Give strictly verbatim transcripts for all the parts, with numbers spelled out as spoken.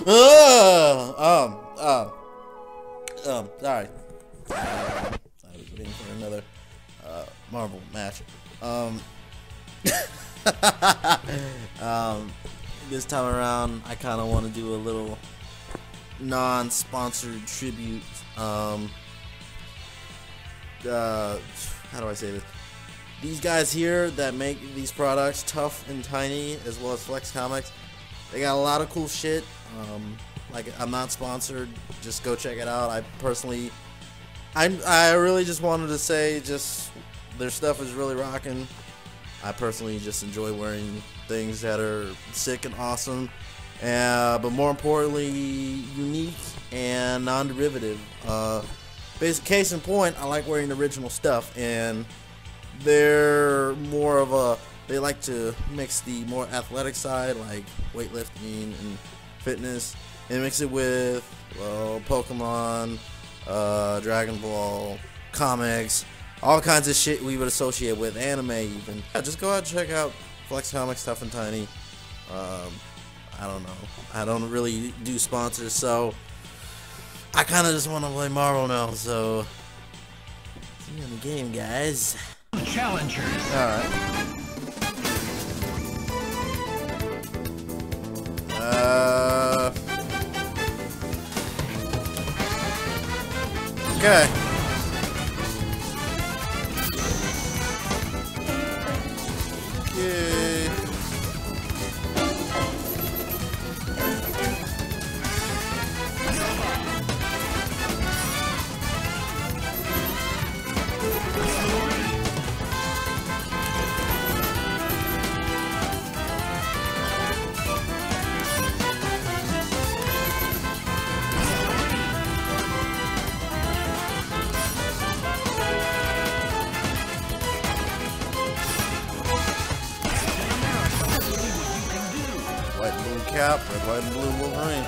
Uh, um, um, um, sorry. Um, I was waiting for another uh, Marvel match. Um, um, this time around, I kind of want to do a little non-sponsored tribute. Um, uh, how do I say this? These guys here that make these products, Tough and Tiny, as well as Flex Comics, they got a lot of cool shit. Um, like, I'm not sponsored, just go check it out. I personally, I I really just wanted to say, just their stuff is really rocking. I personally just enjoy wearing things that are sick and awesome, uh, but more importantly, unique and non-derivative. Uh, basic case in point, I like wearing original stuff, and they're more of a, they like to mix the more athletic side, like weightlifting and fitness, and mix it with, well, Pokemon, uh, Dragon Ball, comics, all kinds of shit we would associate with anime even. Yeah, just go out and check out Flex Comics, Tough and Tiny. Um, I don't know. I don't really do sponsors, so I kind of just want to play Marvel now, so see you in the game, guys. Challengers. Alright. Uh. Okay. Yay. White and blue cap, red, white, and blue Wolverine.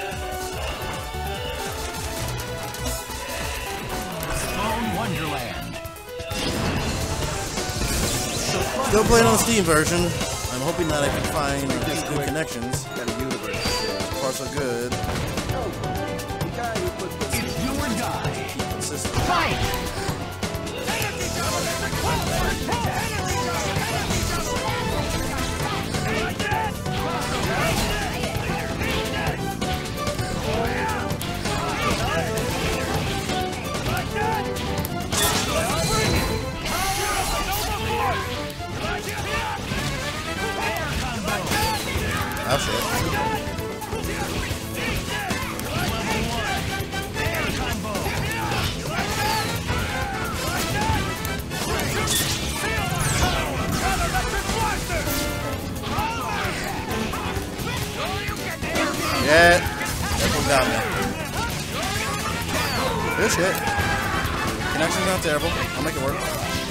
Stone Wonderland. Still playing on the Steam version. I'm hoping that I can find good connections. Got a universe. So far so good. It's do or die. Consistent. Fight! Oh shit. Yeah, that one got me. Good shit. Connection's not terrible. I'll make it work.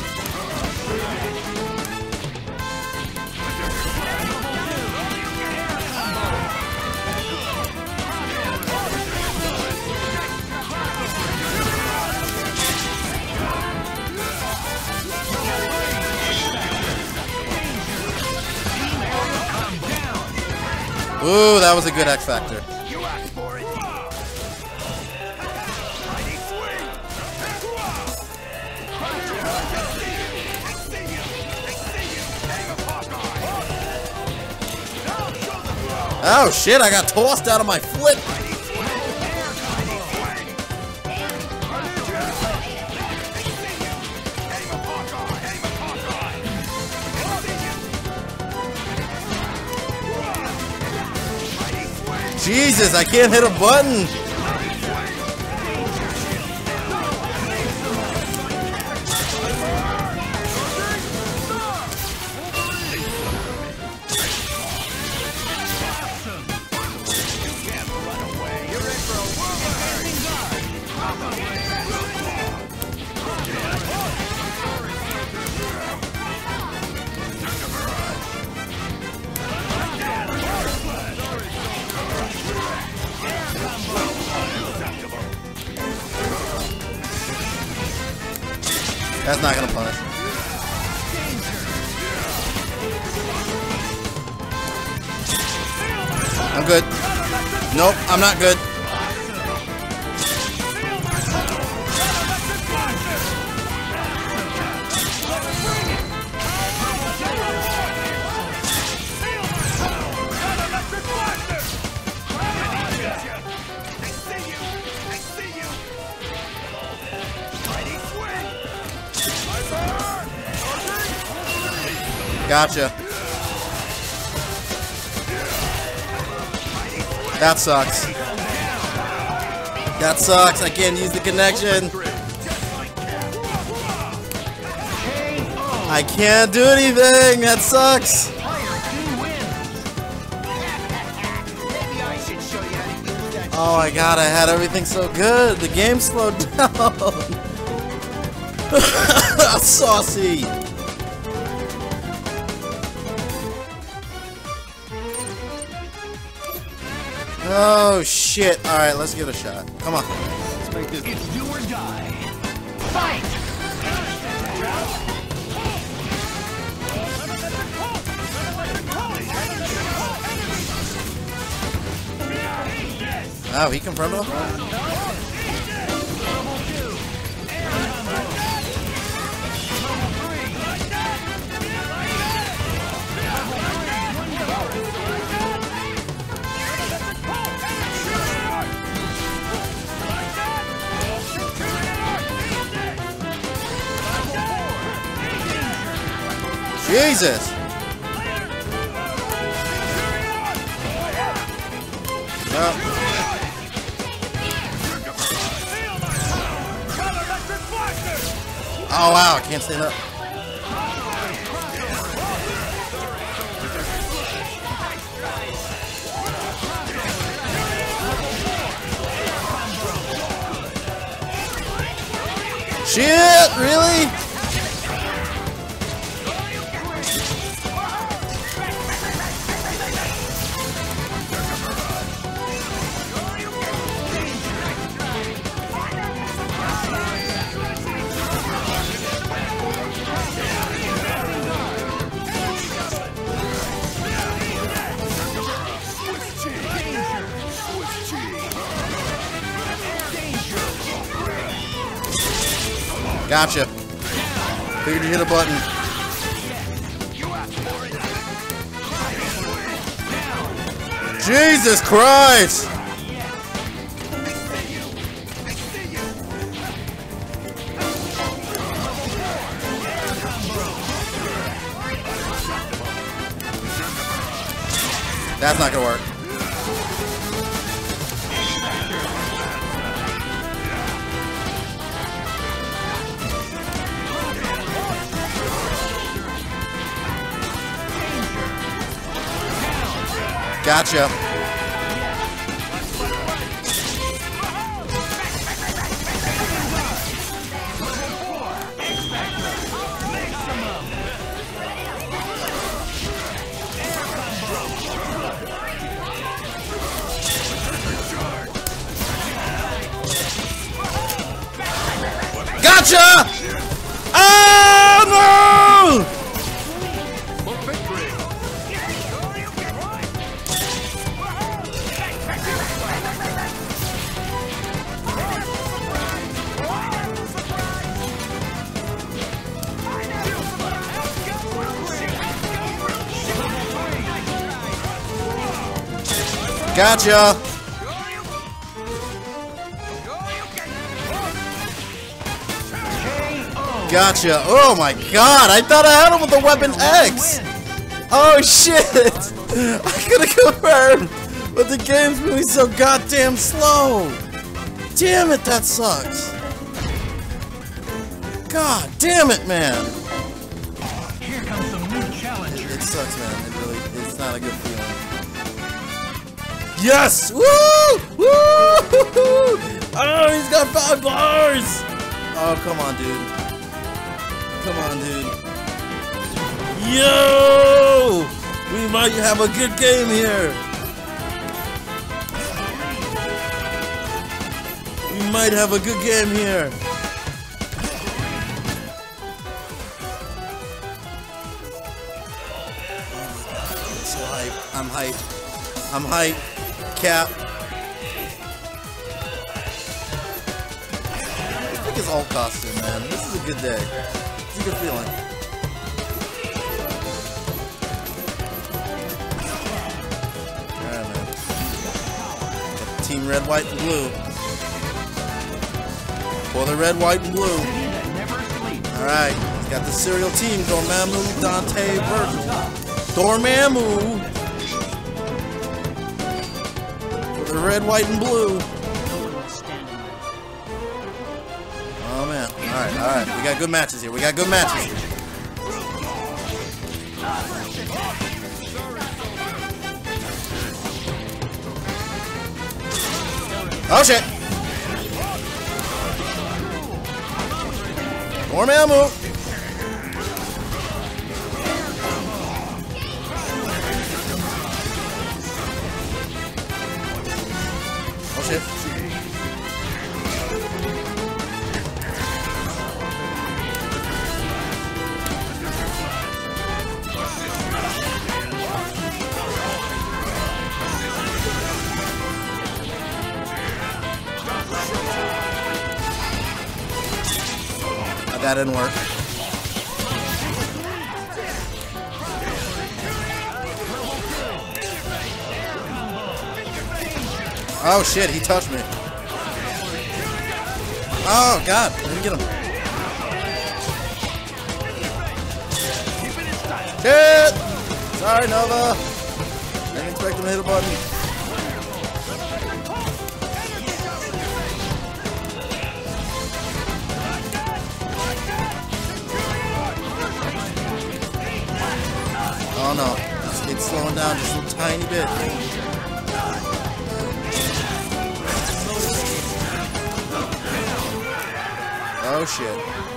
Ooh, that was a good X Factor. You asked for it. Oh shit, I got tossed out of my flip. Jesus, I can't hit a button. That's not gonna punish. I'm good. Nope, I'm not good. Gotcha. That sucks. That sucks. I can't use the connection. I can't do anything. That sucks. Oh my god, I had everything so good. The game slowed down. Saucy. Oh shit. Alright, let's give it a shot. Come on. Let's make this. It's do or die. Fight! Oh, he confirmed off? Jesus! Oh. Oh wow, I can't stand up. Shit, really? Gotcha. Figured you hit a button. Jesus Christ! That's not gonna work. Gotcha. Gotcha! Oh no! Gotcha! Gotcha! Oh my god! I thought I had him with the weapon X! Oh shit! I could have confirmed! But the game's moving so goddamn slow! Damn it, that sucks! God damn it, man! Here comes some new challengers. It, it sucks, man. It really, it's not a good feeling. Yes! Woo! Woo! Oh, he's got five bars! Oh, come on, dude. Come on, dude. Yo! We might have a good game here. We might have a good game here. I'm so hyped. I'm hyped. I'm hyped. Cap. his alt costume, man. This is a good day. It's a good feeling. Alright, man. Got team red, white, and blue. For the red, white, and blue. Alright. He's got the serial team. Dormammu, Dante, Virgil. Dormammu. For the red, white, and blue. Oh, man. Alright, alright. We got good matches here. We got good matches here. Oh, shit. Dormammu. Oh, shit. That didn't work. Oh shit, he touched me. Oh god, let me get him. Shit! Sorry, Nova. I didn't expect him to hit a button. Oh no, it's, it's slowing down just a tiny bit. Oh shit.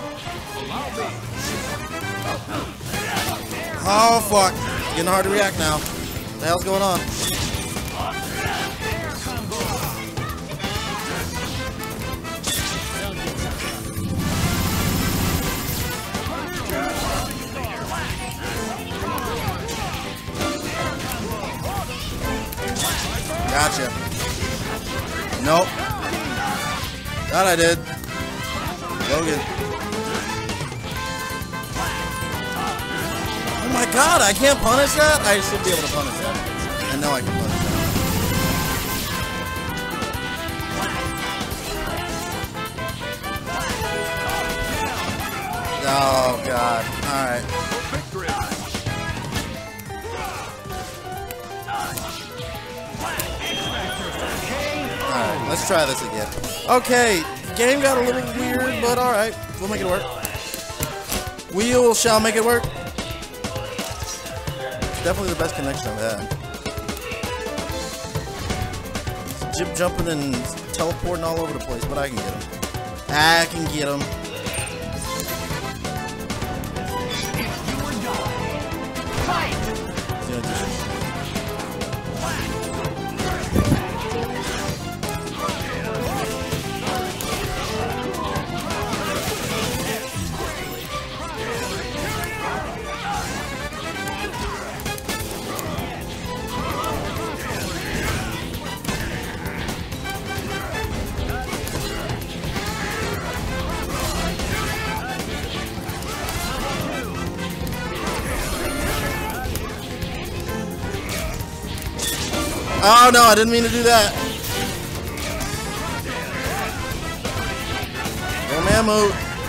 Oh fuck. Getting hard to react now. What the hell's going on? Gotcha. Nope. That I did. Logan. Oh my god, I can't punish that? I should be able to punish that. I know I can punish that. Oh god. Alright. Alright, let's try this again. Okay, game got a little weird, but alright. We'll make it work. We will shall make it work. It's definitely the best connection I've had. Jib jumping and teleporting all over the place, but I can get him. I can get him. Oh no, I didn't mean to do that. Dormammu.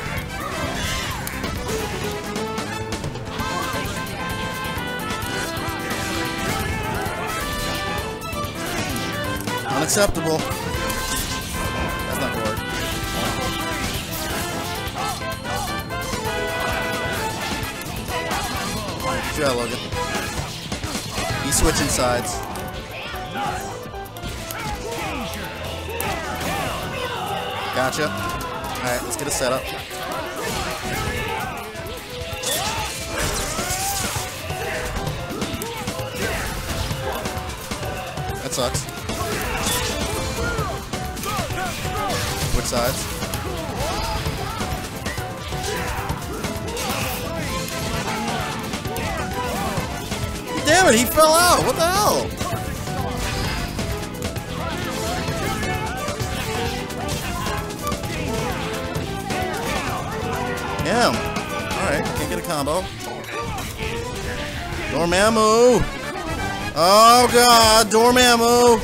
Unacceptable. That's not gonna work. Try Logan. He's switching sides. Gotcha. Alright, let's get a setup. That sucks. Which sides? Damn it, he fell out! What the hell? Damn. Alright, can't get a combo. Dormammu. Oh god, Dormammu.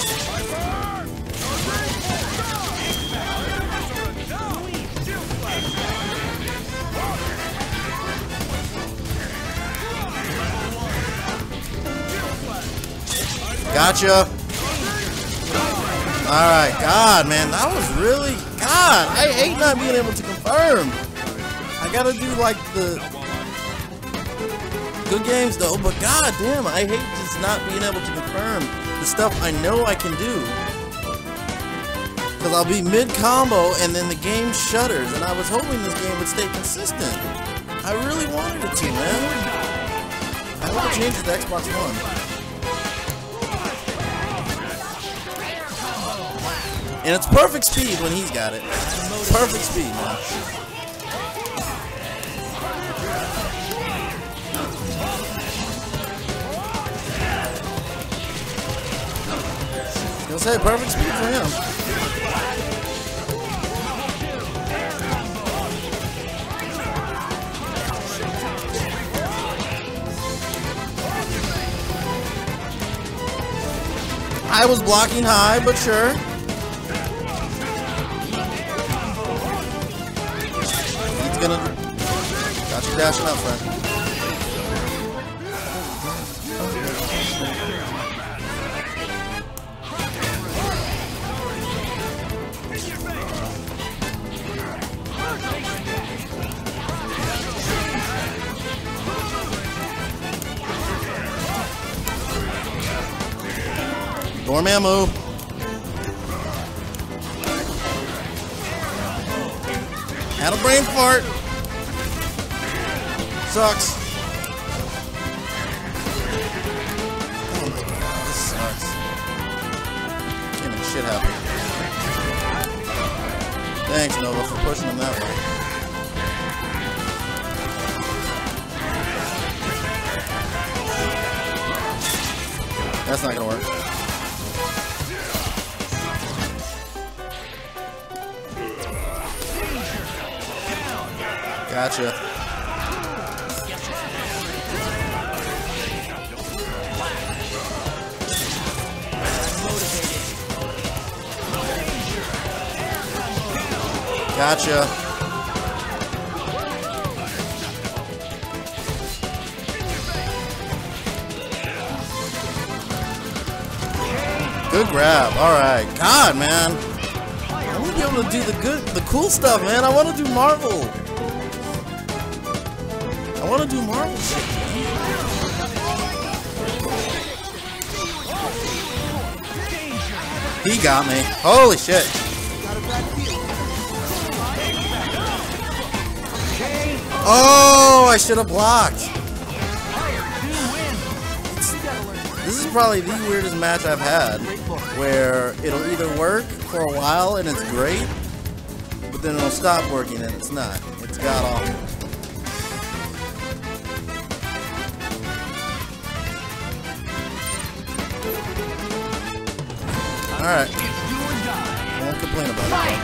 Gotcha. Alright, God, man, that was really... God, I hate not being able to confirm. I gotta do, like, the... Good games, though, but god damn, I hate just not being able to confirm the stuff I know I can do. Because I'll be mid-combo, and then the game shutters, and I was hoping this game would stay consistent. I really wanted it to, man. I hope it changes to Xbox One. And it's perfect speed when he's got it. Perfect speed, man. I was gonna say, perfect speed for him. I was blocking high, but sure. Gonna got you dashing up, friend. Dormammu. Had a brain fart. Sucks. Oh my god, this sucks. Can't make shit happen. Thanks, Nova, for pushing him that way. That's not gonna work. Gotcha. Gotcha. Good grab. All right. God, man. I want to be able to do the good, the cool stuff, man. I want to do Marvel. I want to do Marvel shit, man. He got me. Holy shit. Oh, I should have blocked. This is probably the weirdest match I've had, where it'll either work for a while and it's great, but then it'll stop working and it's not. It's god awful. Alright. I won't complain about it.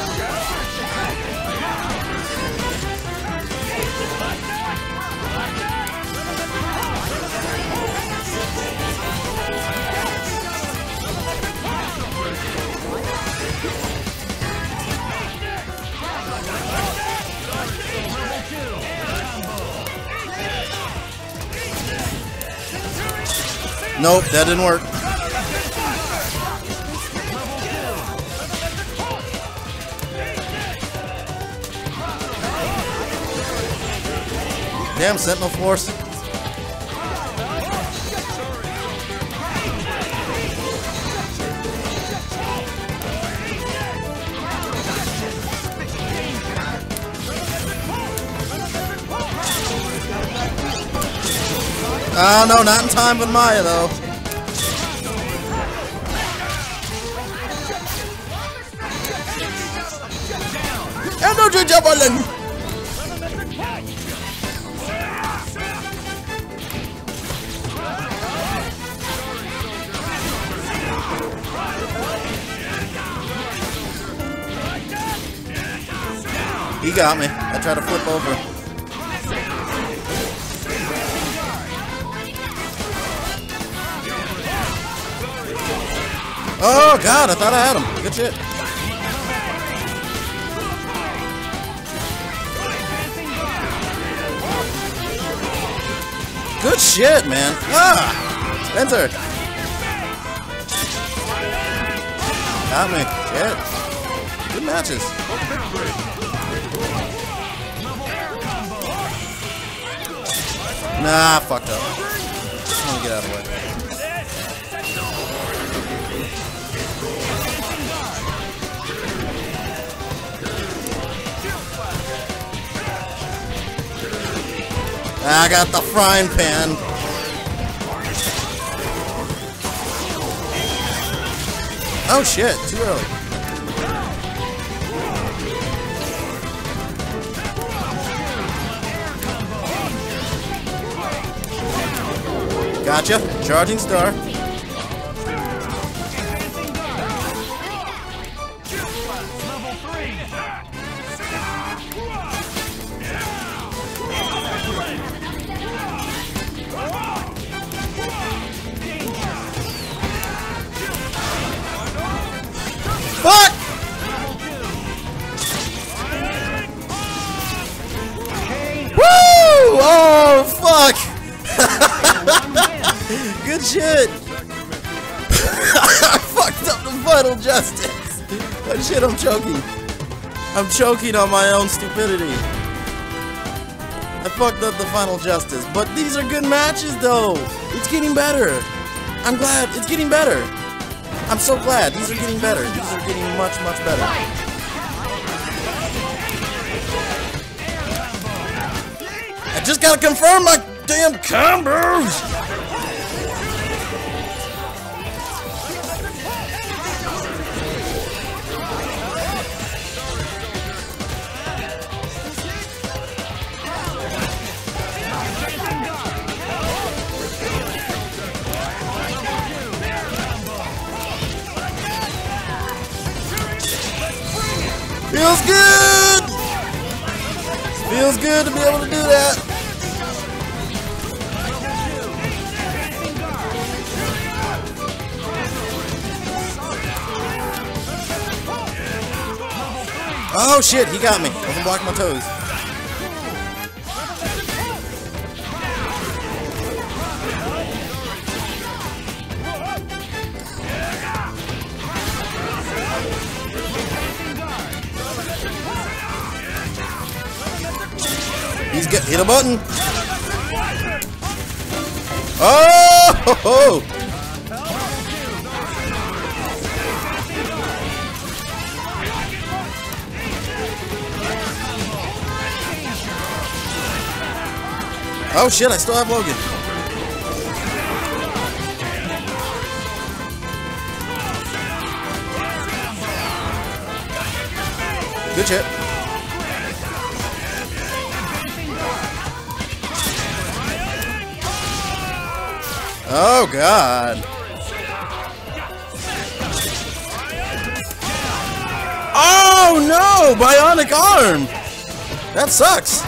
Nope, that didn't work. Damn, Sentinel Force. Ah, uh, no, not in time with Maya, though. Energy Javelin! He got me. I tried to flip over. Oh god, I thought I had him. Good shit. Good shit, man. Ah! Spencer! Got me. Shit. Good matches. Nah, I fucked up. Just want to get out of the way. I got the frying pan. Oh shit, too early. Gotcha. Charging star. Fuck! Woo! Oh, fuck! Good shit! I fucked up the Final Justice! But shit, I'm choking. I'm choking on my own stupidity. I fucked up the Final Justice. But these are good matches, though! It's getting better! I'm glad it's getting better! I'm so glad. These are getting better. These are getting much, much better. I just gotta confirm my damn combos! Feels good! Feels good to be able to do that. Oh shit, he got me. Wasn't blocking my toes. He's get hit a button. Oh! Ho, ho. Oh shit! I still have Logan. Good shit. Oh god. Oh no! Bionic arm! That sucks.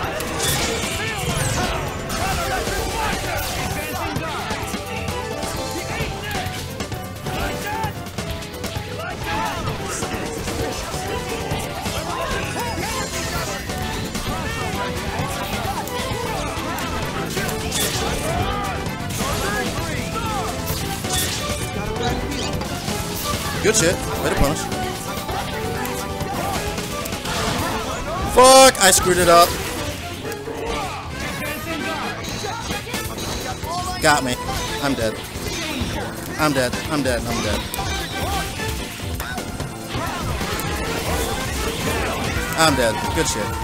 Good shit. Way to punish. Fuck! I screwed it up. Got me. I'm dead. I'm dead. I'm dead. I'm dead. I'm dead. Good shit.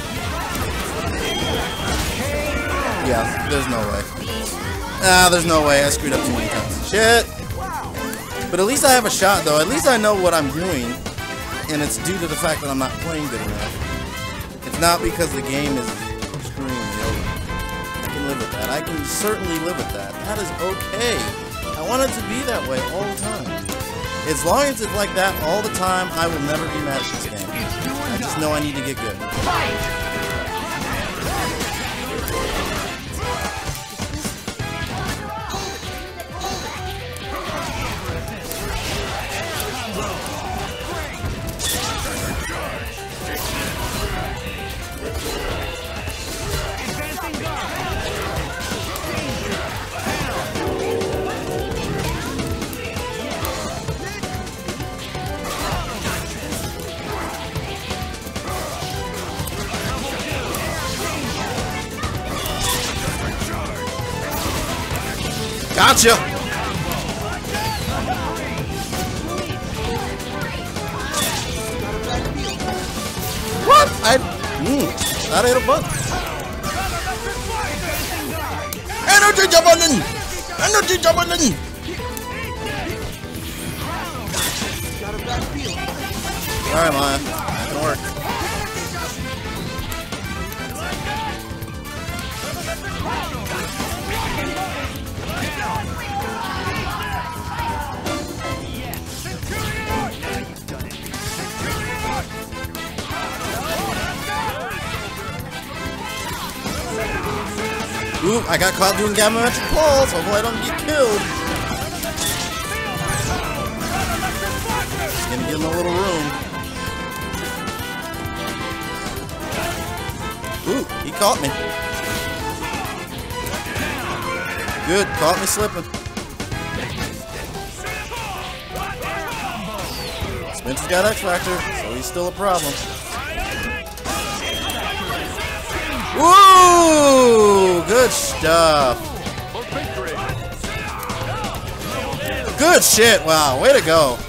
Yeah, there's no way. Ah, there's no way. I screwed up too many times. Shit! But at least I have a shot, though. At least I know what I'm doing, and it's due to the fact that I'm not playing good enough. It's not because the game is screwing me over. I can live with that. I can certainly live with that. That is okay. I want it to be that way all the time. As long as it's like that all the time, I will never be mad at this game. I just just know I need to get good. Fight! Gotcha! What? I... Mmm. That ain't a bug. Energy jumping! Energy jumping! Alright, Maya. That can work. Ooh, I got caught doing gammametric pulls. Hopefully I don't get killed. Just gonna give him a little room. Ooh, he caught me. Good, caught me slipping. Spencer's got X Factor, so he's still a problem. Woo! Good stuff. Good shit. Wow, way to go.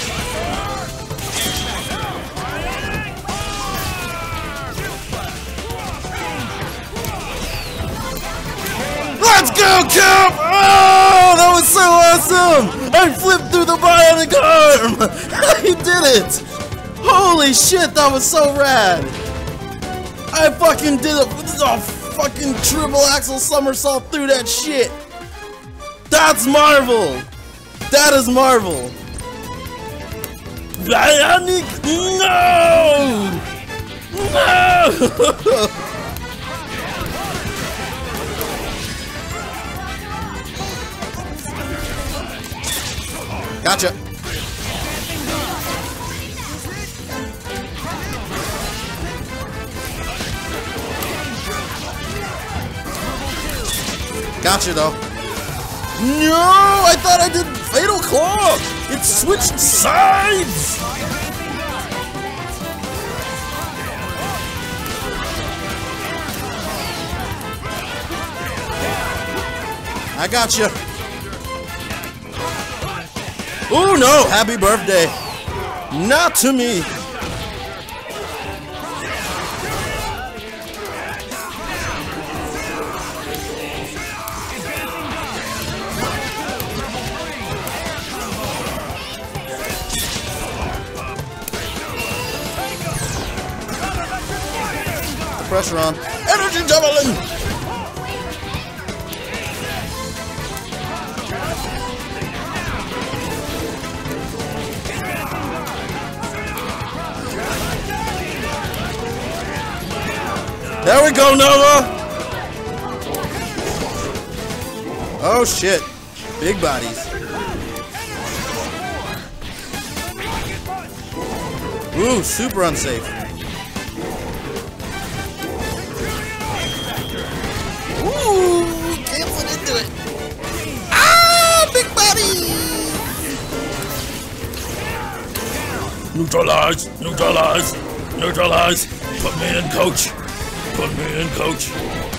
Let's go, Cap! Oh, that was so awesome! I flipped through the bionic arm! He did it! Holy shit, that was so rad! I fucking did a, a fucking triple axle somersault through that shit! That's Marvel! That is Marvel! Bionic! No! No! Gotcha! Gotcha though. No! I thought I did Fatal Claw! It switched sides! I gotcha. Oh no! Happy birthday! Not to me! Pressure on. Energy javelin! There we go, Nova! Oh shit. Big bodies. Ooh, super unsafe. Ooh, canceled into it. Ah, big body! Neutralize, neutralize, neutralize. Put me in, coach. Put me in, coach.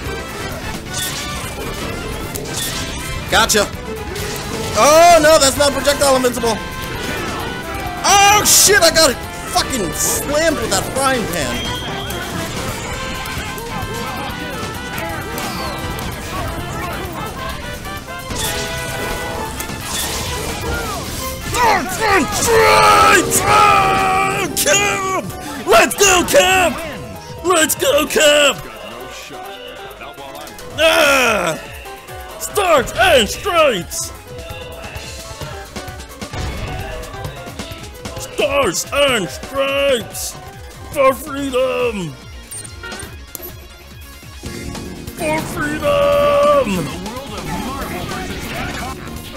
Gotcha. Oh no, that's not projectile invincible. Oh shit, I got it fucking slammed with that frying pan. Cap! Let's go, Cap! Let's go, Cap! Ah! Stars and stripes! Stars and stripes! For freedom! For freedom! The world of Marvel versus Capcom.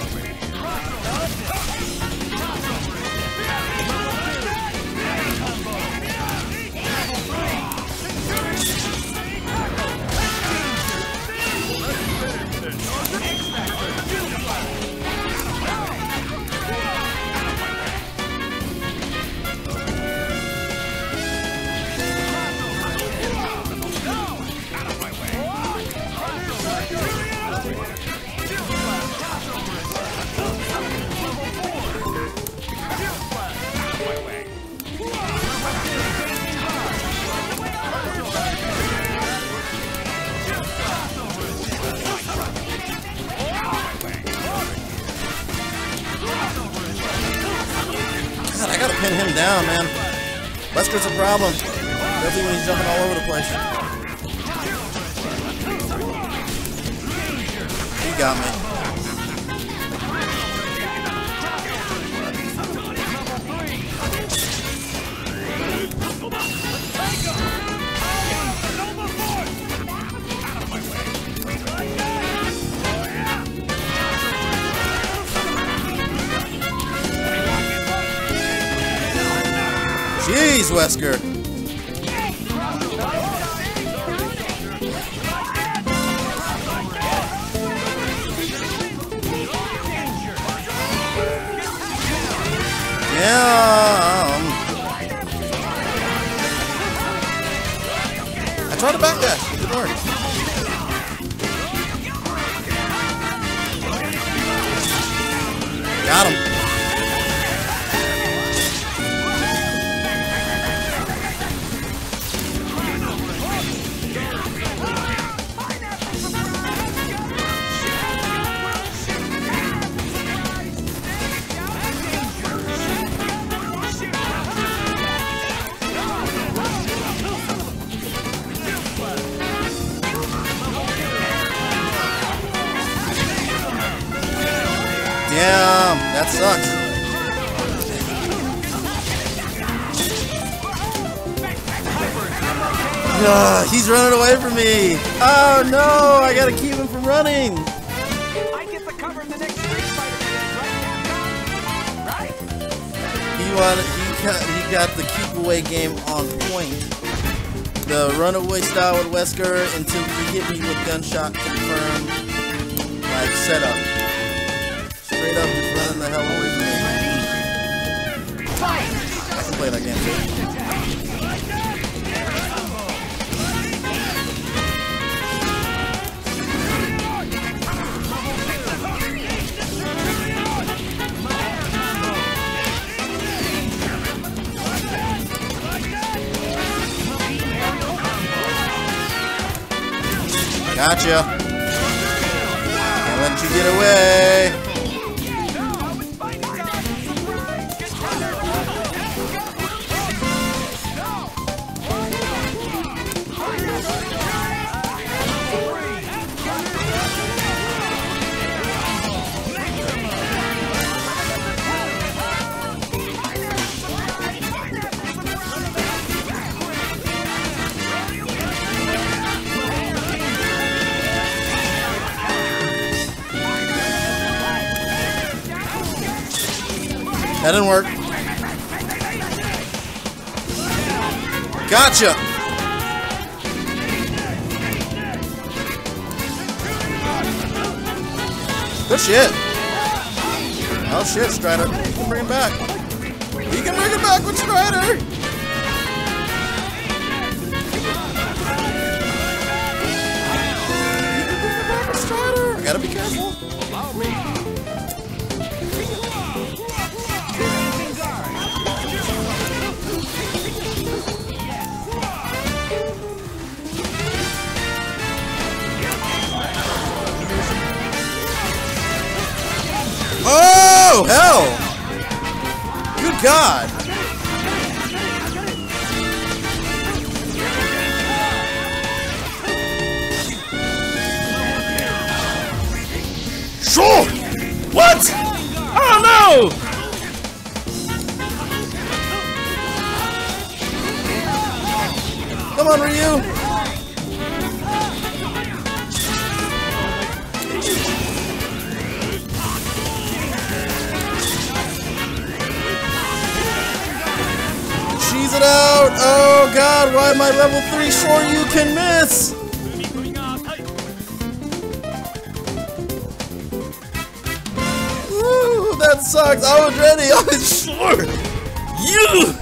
God, I gotta pin him down, man. Wesker's a problem. Especially when he's jumping all over the place. He got me. Jeez, Wesker. Yeah. I tried to backdash. It didn't work. Got him. Damn, that sucks. Uh, he's running away from me. Oh no, I gotta keep him from running. I get the cover of the next Street Fighter game, right, Capcom? Right? He wanted, he got, he got the keep away game on point. The runaway style with Wesker until he hit me with gunshot confirmed, like setup. Straight up, just running the hell away from me. I can play that game too. Gotcha. Can't let you get away. That didn't work. Gotcha. Good shit. Oh shit, Strider. You can bring him back. You can bring him back with Strider. You can bring him back with Strider. I gotta be careful. Allow me. Oh, hell! Good God! Sure! What? Oh no! Come on, Ryu! Cheese it out! Oh god, why am I level three sure you can miss? Woo, that sucks. I was ready. I was sure. You!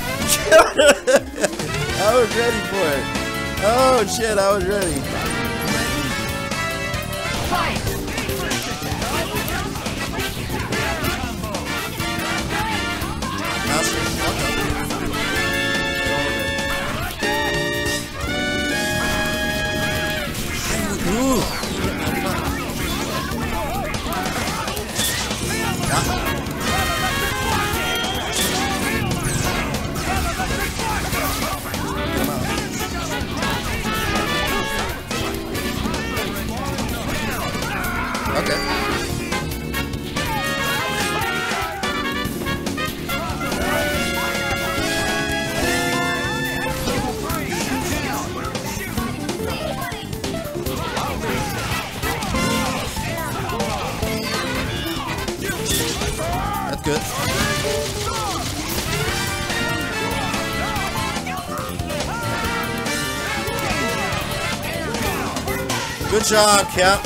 I was ready for it. Oh shit, I was ready. Ooh. Okay. That's good. Good job, Cap.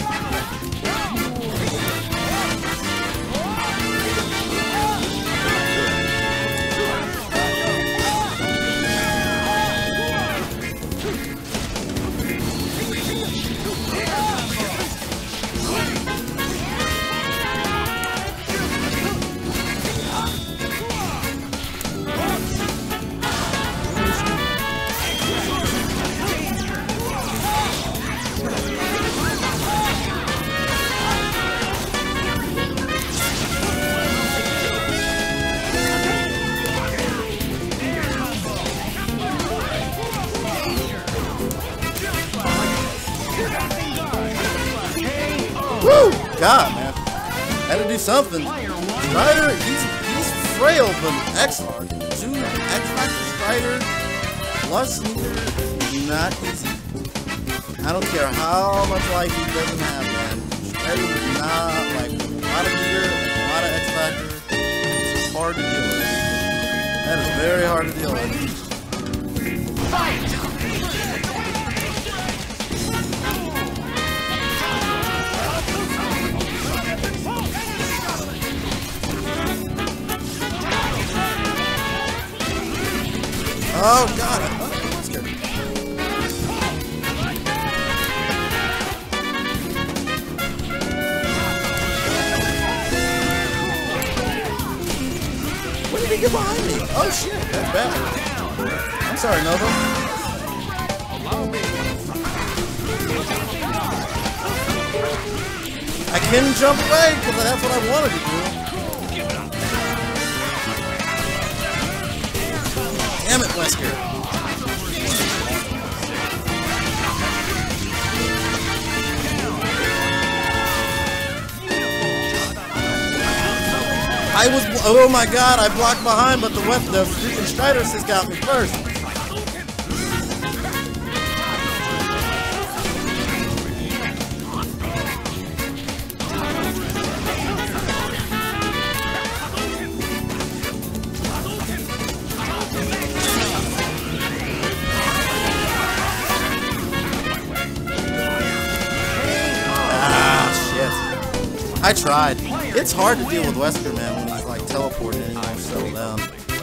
Woo! God, man. Had to do something. Strider, he's he's frail, but excellent. Two X-Factor Strider plus sneaker, not easy. I don't care how much life he doesn't have, man. Strider is not like a lot of meter and a lot of X-Factor. It's hard to deal with. That is very hard to deal with. Fight! Oh god, I thought it was good. When did he get behind me? Oh shit, that's bad. I'm sorry, Nova. I can jump away because that's what I wanted to do. Damn it, Wesker. I was, oh my god, I blocked behind, but the weapon, the freaking Striders has got me first. I tried. It's hard to deal with Wesker, man, when he's like teleporting and he won't settle down.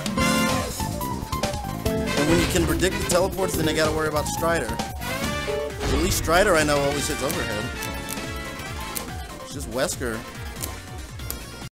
And when you can predict the teleports, then I gotta worry about Strider. At least Strider, I know, always hits overhead. It's just Wesker.